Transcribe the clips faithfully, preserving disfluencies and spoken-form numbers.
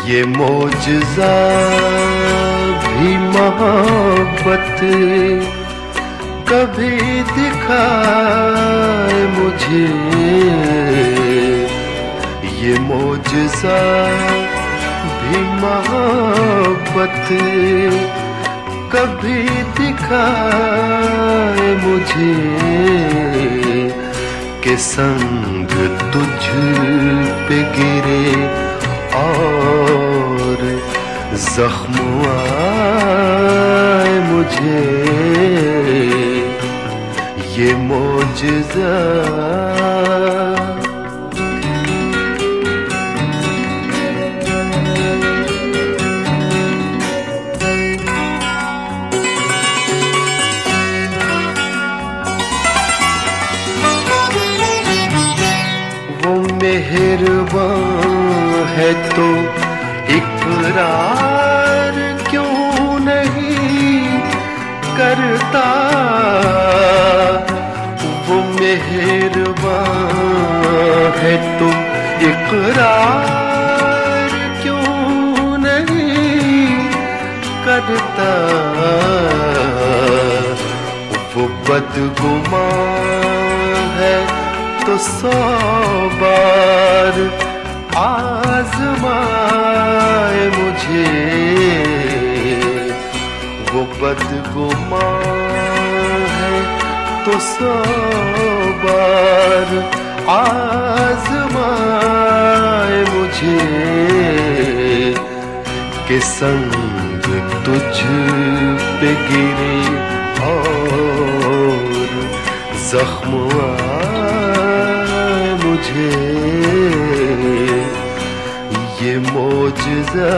ये मौजज़ा भी मोहब्बत कभी दिखाए मुझे। ये मौजज़ा भी मोहब्बत कभी दिखाए मुझे कि संग तुझ पे गिरे और जख्म आए मुझे। ये मौजज़ा वो मेहरबान है तो इकरार क्यों नहीं करता। वो मेहरबान है तो इकरार क्यों नहीं करता। वो बदगुमान है तो सौ बार आज़माए मुझे। वो बदगुमान है तो सौ बार आज़माए मुझे कि संग तुझ पे गिरे और जख्म आए मुझे। ये मौजज़ा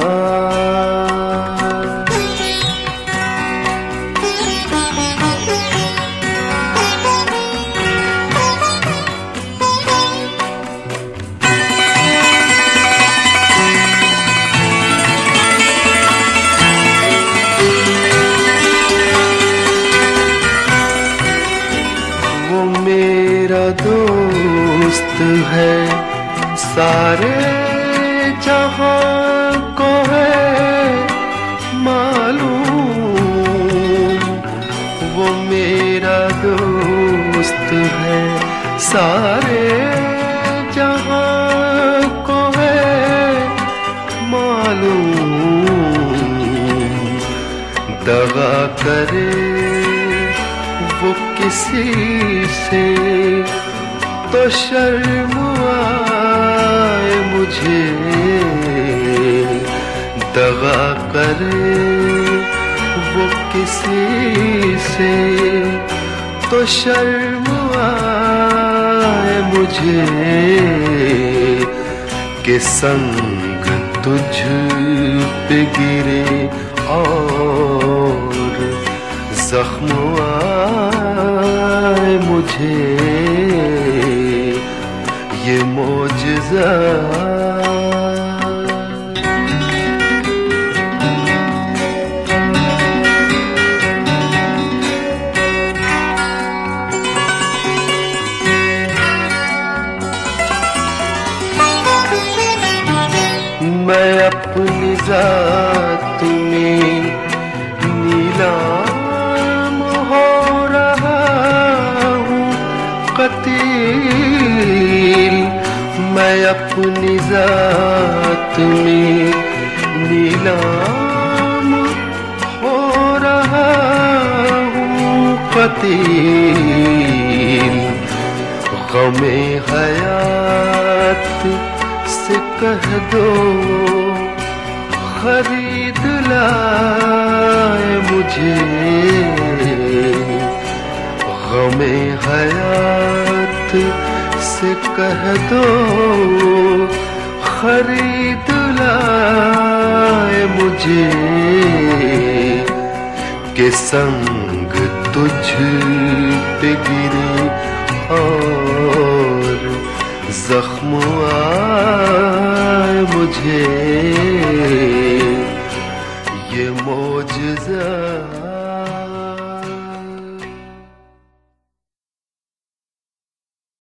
वो मेरा दोस्त है सारे जहां को है मालूम। वो मेरा दोस्त है सारे जहां को है मालूम। दगा करे वो किसी से तो शर्म आए मुझे। दगा करे वो किसी से तो शर्म आए मुझे कि संग तुझ पे गिरे और जख्म आए मुझे। ये मौजज़ा मैं अपनी ज़ात में नीलाम हो रहा हूँ क़तील। मैं अपनी ज़ात में नीलाम हो रहा हूँ क़तील। ग़मे हयात से कह दो खरीद लाए मुझे। ग़मे हयात से कह दो खरीद लाए मुझे कि संग तुझ पे गिरे और जख्म आए मुझे। ये मौजज़ा